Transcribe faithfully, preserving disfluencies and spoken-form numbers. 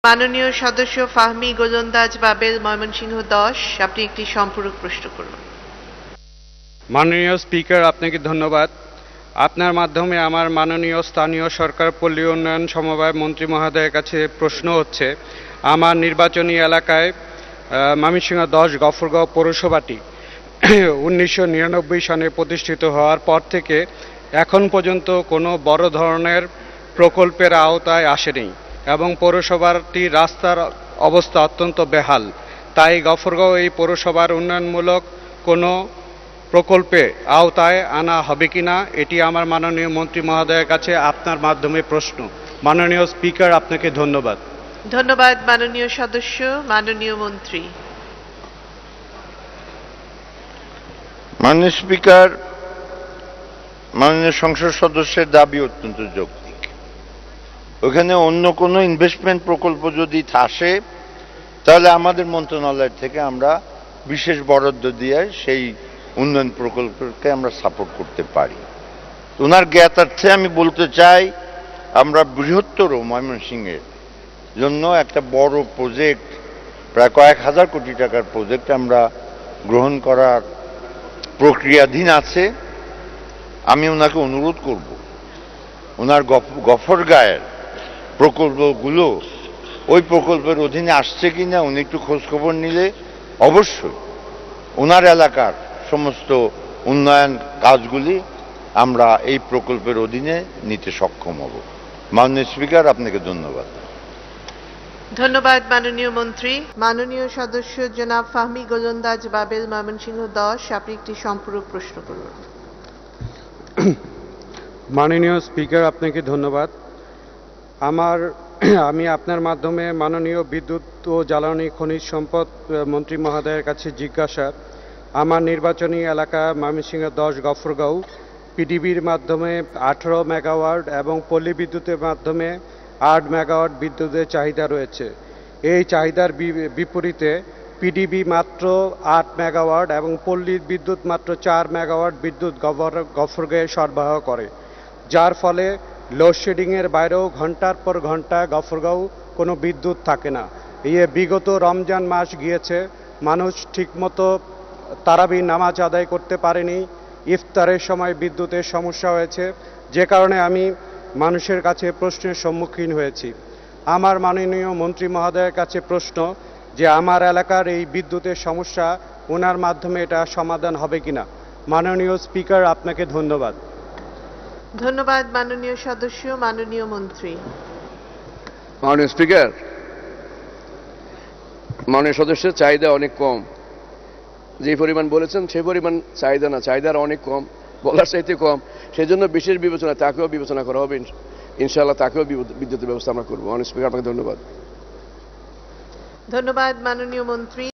মাননীয় সদস্য ফাহমি গোলন্দাজ বাবেল, ময়মনসিংহ দশ, আপনি একটি সম্পূরক প্রশ্ন করুন। মাননীয় স্পিকার, আপনাকে ধন্যবাদ। আপনার মাধ্যমে আমার মাননীয় স্থানীয় সরকার পল্লী উন্নয়ন সমবায় মন্ত্রী মহোদয়ের কাছে প্রশ্ন হচ্ছে, আমার নির্বাচনী এলাকায় ময়মনসিংহ দশ গফরগাঁও পৌরসভাটি উনিশশো নিরানব্বই সনে প্রতিষ্ঠিত হওয়ার পর থেকে এখন পর্যন্ত কোনো বড় ধরনের প্রকল্পের আওতায় আসেনি এবং পৌরসভাটি রাস্তার অবস্থা অত্যন্ত বেহাল। তাই গফরগাঁও এই পৌরসভার উন্নয়নমূলক কোনো প্রকল্পে আওতায় আনা হবে কিনা, এটি আমার মাননীয় মন্ত্রী মহোদয়ের কাছে আপনার মাধ্যমে প্রশ্ন। মাননীয় স্পিকার, আপনাকে ধন্যবাদ। ধন্যবাদ মাননীয় সদস্য। মাননীয় মন্ত্রী। মাননীয় স্পিকার, মাননীয় সংসদ সদস্যের দাবি অত্যন্ত যৌক্তিক। ওখানে অন্য কোনো ইনভেস্টমেন্ট প্রকল্প যদি আসে তাহলে আমাদের মন্ত্রণালয় থেকে আমরা বিশেষ বরাদ্দ দিয়ে সেই উন্নয়ন প্রকল্পকে আমরা সাপোর্ট করতে পারি। ওনার জ্ঞাতার্থে আমি বলতে চাই, আমরা বৃহত্তর ময়মনসিংহের জন্য একটা বড় প্রজেক্ট, প্রায় কয়েক হাজার কোটি টাকার প্রজেক্ট আমরা গ্রহণ করার প্রক্রিয়াধীন আছে। আমি ওনাকে অনুরোধ করব, ওনার গফরগাঁয়ের প্রকল্পগুলো ওই প্রকল্পের অধীনে আসছে কিনা উনি একটু খোঁজখবর নিলে অবশ্যই ওনার এলাকার সমস্ত উন্নয়ন কাজগুলি আমরা এই প্রকল্পের অধীনে নিতে সক্ষম হব। মাননীয় স্পিকার, আপনাকে ধন্যবাদ। ধন্যবাদ মাননীয় মন্ত্রী। মাননীয় সদস্য জনাব ফাহমি গোলন্দাজ বাবেল, ময়মনসিংহ দশ, আপনি একটি সম্পূরক প্রশ্ন করুন। মাননীয় স্পিকার, আপনাকে ধন্যবাদ। আমার আমি আপনার মাধ্যমে মাননীয় বিদ্যুৎ ও জ্বালানি খনিজ সম্পদ মন্ত্রী মহোদয়ের কাছে জিজ্ঞাসা, আমার নির্বাচনী এলাকা ময়মনসিংহ দশ গফরগাঁও পিডিবির মাধ্যমে আঠারো মেগাওয়াট এবং পল্লী বিদ্যুতের মাধ্যমে আট মেগাওয়াট বিদ্যুতের চাহিদা রয়েছে। এই চাহিদার বিপরীতে পিডিবি মাত্র আট মেগাওয়াট এবং পল্লী বিদ্যুৎ মাত্র চার মেগাওয়াট বিদ্যুৎ গফরগাঁয়ে সরবরাহ করে, যার ফলে লোডশেডিংয়ের বাইরেও ঘন্টার পর ঘন্টা গফরগাঁও কোনো বিদ্যুৎ থাকে না। এই বিগত রমজান মাস গিয়েছে, মানুষ ঠিকমতো তারাবির নামাজ আদায় করতে পারেনি, ইফতারের সময় বিদ্যুতের সমস্যা হয়েছে, যে কারণে আমি মানুষের কাছে প্রশ্নের সম্মুখীন হয়েছি। আমার মাননীয় মন্ত্রী মহোদয়ের কাছে প্রশ্ন যে আমার এলাকার এই বিদ্যুতের সমস্যা ওনার মাধ্যমে এটা সমাধান হবে কিনা। মাননীয় স্পিকার, আপনাকে ধন্যবাদ। ধন্যবাদ মাননীয় সদস্য। মাননীয় মন্ত্রী। মাননীয় স্পিকার, মাননীয় সদস্যের চাহিদা অনেক কম। যে পরিমাণ বলেছেন সেই পরিমাণ চাহিদা না, চাহিদার অনেক কম, বলার চাইতে কম। সেই জন্য বিশেষ বিবেচনা, তাকেও বিবেচনা করা হবে ইনশাআল্লাহ, তাকেও বিদ্যুতের ব্যবস্থা আমরা করবো। মাননীয় স্পিকার, আপনাকে ধন্যবাদ। ধন্যবাদ মাননীয় মন্ত্রী।